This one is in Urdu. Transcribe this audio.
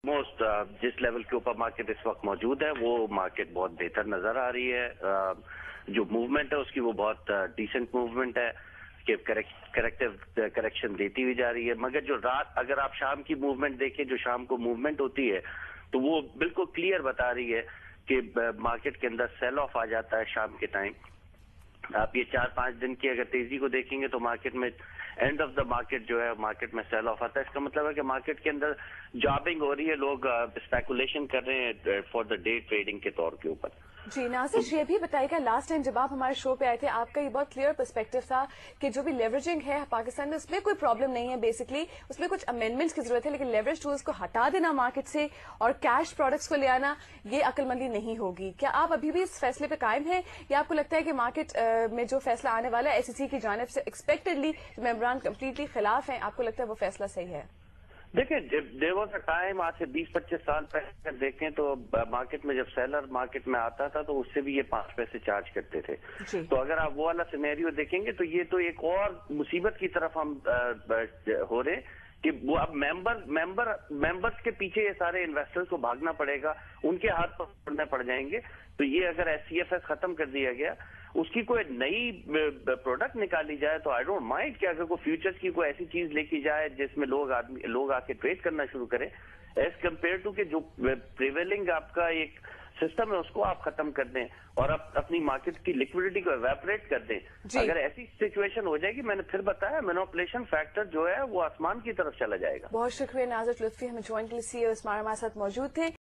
موسٹ جس لیول کے اوپر مارکیٹ اس وقت موجود ہے وہ مارکیٹ بہت بہتر نظر آ رہی ہے. جو موومنٹ ہے اس کی وہ بہت ڈیسنٹ موومنٹ ہے کہ کریکشن دیتی ہوئی جا رہی ہے. مگر جو رات اگر آپ شام کی موومنٹ دیکھیں، جو شام کو موومنٹ ہوتی ہے تو وہ بالکل کلیئر بتا رہی ہے کہ مارکیٹ کے اندر سیل آف آ جاتا ہے شام کے ٹائم. آپ یہ 4-5 دن کی اگر تیزی کو دیکھیں گے تو مارکیٹ میں اینڈ آف دا مارکیٹ جو ہے مارکیٹ میں سیل آف آتا ہے. اس کا مطلب ہے کہ مارکیٹ کے اندر جابنگ ہو رہی ہے، لوگ اسپیکولیشن کر رہے ہیں فار دا ڈے ٹریڈنگ کے طور کے اوپر. جی ناصر، یہ بھی بتائیے گا، لاسٹ ٹائم جب آپ ہمارے شو پہ آئے تھے آپ کا یہ بہت کلیئر پرسپیکٹو تھا کہ جو بھی لیوریجنگ ہے پاکستان میں اس میں کوئی پرابلم نہیں ہے، بیسکلی اس میں کچھ امینڈمنٹس کی ضرورت ہے، لیکن لیوریج ٹولز کو ہٹا دینا مارکیٹ سے اور کیش پروڈکٹس کو لے آنا یہ عقل مندی نہیں ہوگی. کیا آپ ابھی بھی اس فیصلے پہ قائم ہیں یا آپ کو لگتا ہے کہ مارکیٹ میں جو فیصلہ آنے والا ہے SEC کی جانب سے ایکسپیکٹڈلی ممبران کمپلیٹلی خلاف ہیں، آپ کو لگتا ہے وہ فیصلہ صحیح ہے؟ دیکھیں دیر واز اے ٹائم، آج سے 20-25 سال پہلے دیکھیں تو مارکیٹ میں جب سیلر مارکیٹ میں آتا تھا تو اس سے بھی یہ 5 پیسے چارج کرتے تھے. تو اگر آپ وہ والا سینیریو دیکھیں گے تو یہ تو ایک اور مصیبت کی طرف ہم ہو رہے کہ وہ اب ممبرس کے پیچھے یہ سارے انویسٹرز کو بھاگنا پڑے گا، ان کے ہاتھ پکڑنے پڑ جائیں گے. تو یہ اگر SCFS ختم کر دیا گیا، اس کی کوئی نئی پروڈکٹ نکالی جائے تو آئی ڈونٹ مائنڈ کہ اگر کوئی فیوچرز کی کوئی ایسی چیز لے کی جائے جس میں لوگ آ کے ٹریڈ کرنا شروع کریں ایز کمپیئر ٹو کہ جو پریویلنگ آپ کا ایک سسٹم ہے اس کو آپ ختم کر دیں اور اپنی مارکیٹ کی لکوڈیٹی کو ایویپریٹ کر دیں. اگر ایسی سچویشن ہو جائے گی، میں نے پھر بتایا مینوپولیشن فیکٹر جو ہے وہ آسمان کی طرف چلا جائے گا. بہت شکریہ ناظر لطفی، ہمیں جوائن کے لیے CEO اسمار ہمارے ساتھ موجود تھے.